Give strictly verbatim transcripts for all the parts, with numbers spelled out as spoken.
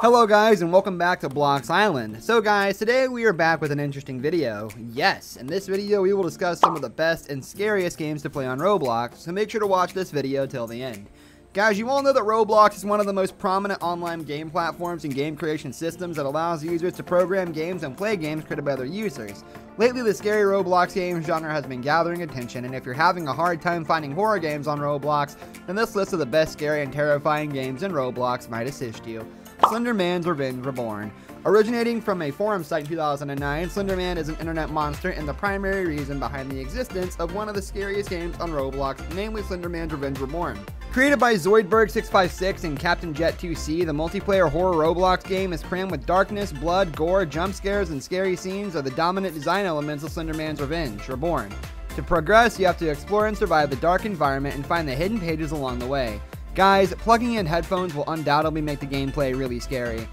Hello guys, and welcome back to Blox Island. So guys, today we are back with an interesting video. Yes, in this video we will discuss some of the best and scariest games to play on Roblox, so make sure to watch this video till the end. Guys, you all know that Roblox is one of the most prominent online game platforms and game creation systems that allows users to program games and play games created by other users. Lately, the scary Roblox game genre has been gathering attention, and if you're having a hard time finding horror games on Roblox, then this list of the best scary and terrifying games in Roblox might assist you. Slender Man's Revenge Reborn. Originating from a forum site in two thousand nine, Slender Man is an internet monster and the primary reason behind the existence of one of the scariest games on Roblox, namely Slender Man's Revenge Reborn. Created by Zoidberg six five six and Captain Jet two C, the multiplayer horror Roblox game is crammed with darkness, blood, gore, jump scares, and scary scenes are the dominant design elements of Slender Man's Revenge Reborn. To progress, you have to explore and survive the dark environment and find the hidden pages along the way. Guys, plugging in headphones will undoubtedly make the gameplay really scary.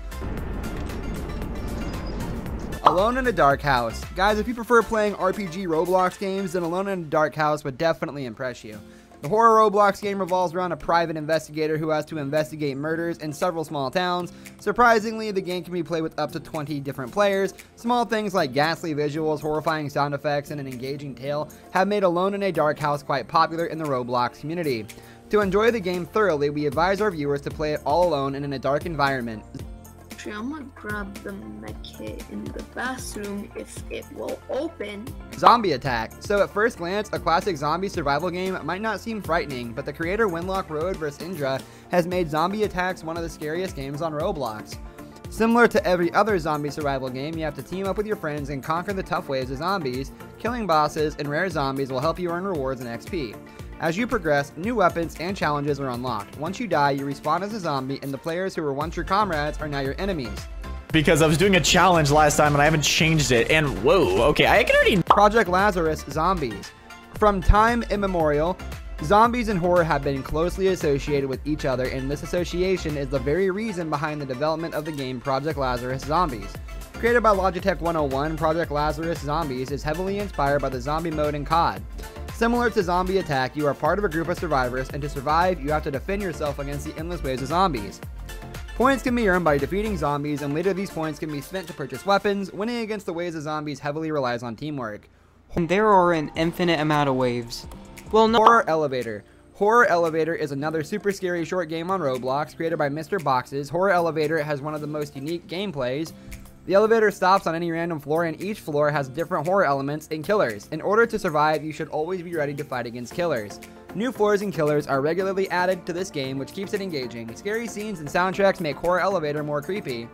Alone in a Dark House. Guys, if you prefer playing R P G Roblox games, then Alone in a Dark House would definitely impress you. The horror Roblox game revolves around a private investigator who has to investigate murders in several small towns. Surprisingly, the game can be played with up to twenty different players. Small things like ghastly visuals, horrifying sound effects, and an engaging tale have made Alone in a Dark House quite popular in the Roblox community. To enjoy the game thoroughly, we advise our viewers to play it all alone and in a dark environment. Actually, I'm gonna grab the medkit in the bathroom if it will open. Zombie Attack. So at first glance, a classic zombie survival game might not seem frightening, but the creator Winlock Road versus. Indra has made Zombie Attacks one of the scariest games on Roblox. Similar to every other zombie survival game, you have to team up with your friends and conquer the tough waves of zombies. Killing bosses and rare zombies will help you earn rewards and X P. As you progress, new weapons and challenges are unlocked. Once you die, you respawn as a zombie, and the players who were once your comrades are now your enemies. Because I was doing a challenge last time and I haven't changed it, and whoa, okay, I can already... Project Lazarus Zombies. From time immemorial, zombies and horror have been closely associated with each other, and this association is the very reason behind the development of the game Project Lazarus Zombies. Created by Logitech one oh one, Project Lazarus Zombies is heavily inspired by the zombie mode in C O D. Similar to Zombie Attack, you are part of a group of survivors, and to survive, you have to defend yourself against the endless waves of zombies. Points can be earned by defeating zombies, and later these points can be spent to purchase weapons. Winning against the waves of zombies heavily relies on teamwork. There are an infinite amount of waves. Well, no. Horror Elevator. Horror Elevator is another super scary short game on Roblox created by Mister Boxes. Horror Elevator has one of the most unique gameplays. The elevator stops on any random floor, and each floor has different horror elements and killers. In order to survive, you should always be ready to fight against killers. New floors and killers are regularly added to this game, which keeps it engaging. Scary scenes and soundtracks make Horror Elevator more creepy.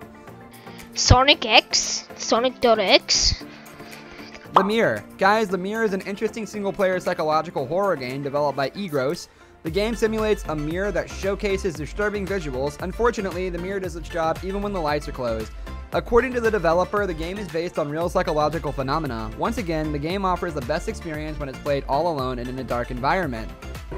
Sonic X, Sonic X. The Mirror. Guys, The Mirror is an interesting single-player psychological horror game developed by Egros. The game simulates a mirror that showcases disturbing visuals. Unfortunately, the mirror does its job even when the lights are closed. According to the developer, the game is based on real psychological phenomena. Once again, the game offers the best experience when it's played all alone and in a dark environment.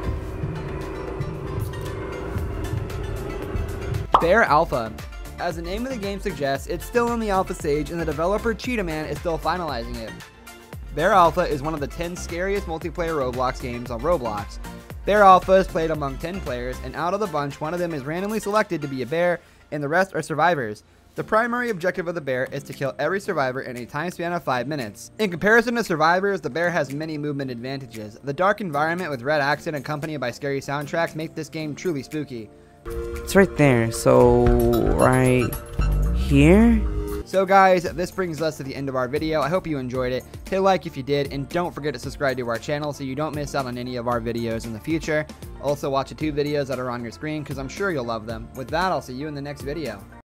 Bear Alpha. As the name of the game suggests, it's still in the alpha stage, and the developer Cheetah Man is still finalizing it. Bear Alpha is one of the ten scariest multiplayer Roblox games on Roblox. Bear Alpha is played among ten players, and out of the bunch, one of them is randomly selected to be a bear, and the rest are survivors. The primary objective of the bear is to kill every survivor in a time span of five minutes. In comparison to survivors, the bear has many movement advantages. The dark environment with red accent accompanied by scary soundtracks make this game truly spooky. It's right there, so right here? So guys, this brings us to the end of our video. I hope you enjoyed it. Hit a like if you did, and don't forget to subscribe to our channel so you don't miss out on any of our videos in the future. Also watch the two videos that are on your screen because I'm sure you'll love them. With that, I'll see you in the next video.